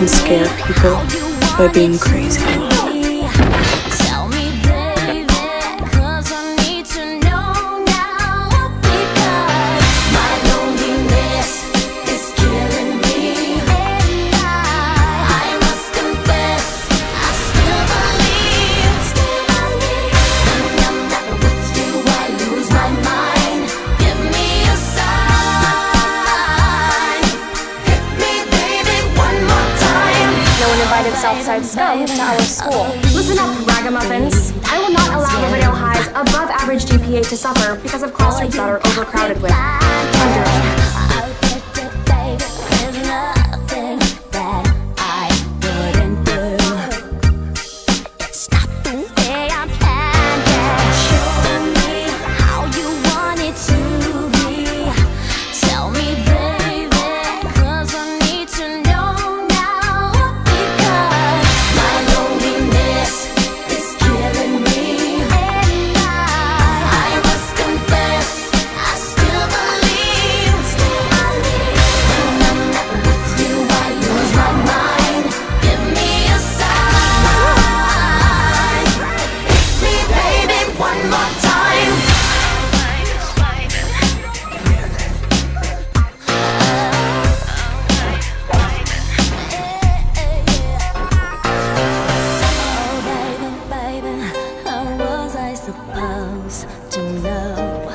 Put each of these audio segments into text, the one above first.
and scare people by being crazy. Southside scum to our school. Listen up, ragamuffins. I will not allow Riverdale High's above average GPA to suffer because of classrooms that are overcrowded with underage. Supposed to know.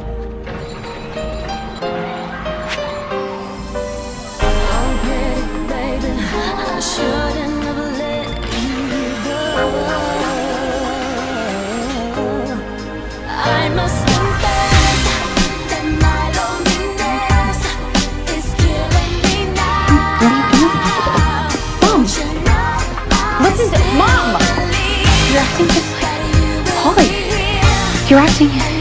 Oh, pretty baby, I shouldn't have let you go. I must confess that my loneliness is killing me now. Mom! Listen to Mom! You're acting just like Holly. You're acting